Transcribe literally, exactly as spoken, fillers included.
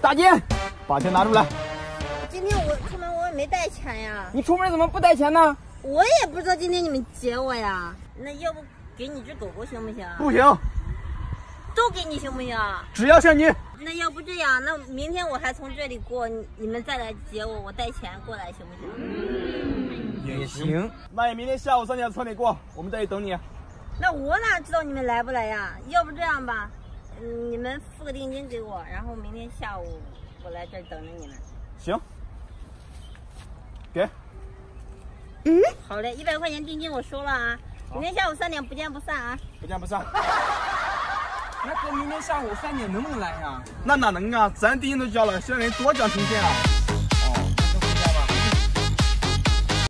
大姐，把钱拿出来。 今天我出门我也没带钱呀。 你出门怎么不带钱呢？ 我也不知道今天你们接我呀。那要不给你只狗狗行不行？ 不行。 都给你行不行？ 只要是你。 那要不这样，那明天我还从这里过，你你们再来接我，我带钱过来行不行？ 嗯、也行。那你明天下午三点从你过，我们在这里等你。 那我哪知道你们来不来呀？要不这样吧，嗯，你们付个定金给我，然后明天下午我来这儿等着你们。 行。给。 嗯，好嘞，一百块钱定金我收了啊。明天下午三点不见不散啊！ 不见不散。 那哥，明天下午三点能不能来呀？ 那哪能啊？咱定金都交了，现在人多讲听见啊！